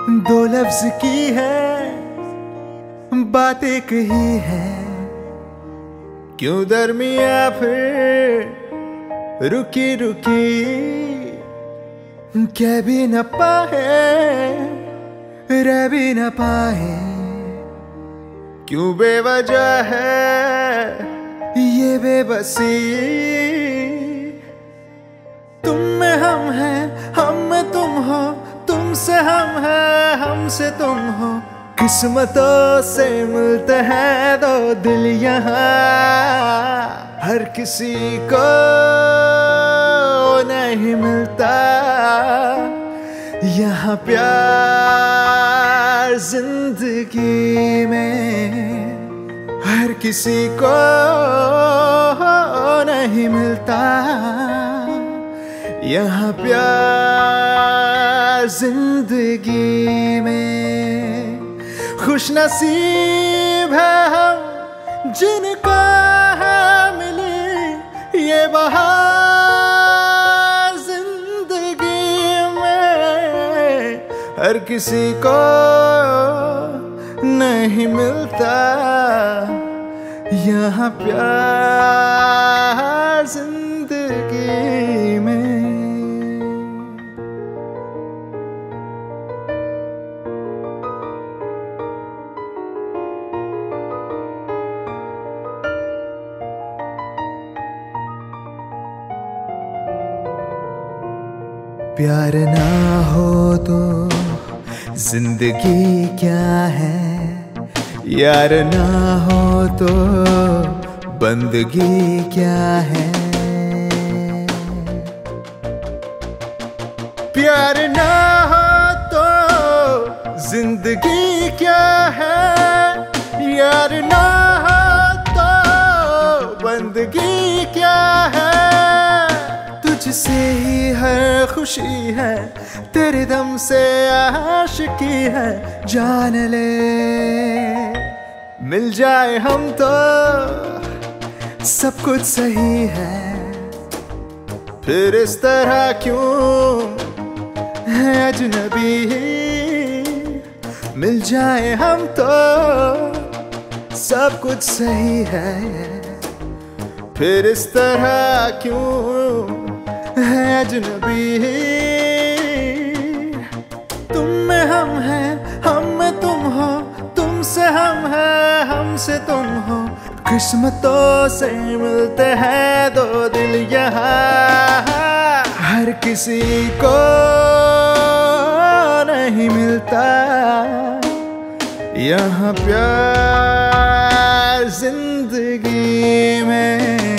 दो लफ्ज की है बातें कही है, क्यों दरमिया फिर रुकी रुकी, कह भी न पाए रह भी न पाए, क्यों बेवजह है ये बेबसी। तुम में हम हैं, हम में तुम हो, तुमसे हम हैं, हमसे तुम हो, किस्मतों से मिलते हैं दो दिल यहाँ। हर किसी को नहीं मिलता यहाँ प्यार जिंदगी में, हर किसी को नहीं मिलता यहाँ प्यार जिंदगी में। खुश नसीब है हम जिनको है मिली ये बहार जिंदगी में, हर किसी को नहीं मिलता यहाँ प्यार जिंदगी में। प्यार ना हो तो जिंदगी क्या है, यार ना हो तो बंदगी क्या है। प्यार ना हो तो जिंदगी क्या है, यार ना हो तो बंदगी क्या है। तुझसे ही हर खुशी है, तेरे दम से आशिकी है, जान ले मिल जाए हम तो सब कुछ सही है। फिर इस तरह क्यों है अजनबी, मिल जाए हम तो सब कुछ सही है। फिर इस तरह क्यों है अजनबी, तुम में हम हैं, हम में तुम हो, तुमसे हम हैं, हमसे तुम हो, किस्मतों से मिलते हैं दो दिल यहाँ। हर किसी को नहीं मिलता यहाँ प्यार जिंदगी में।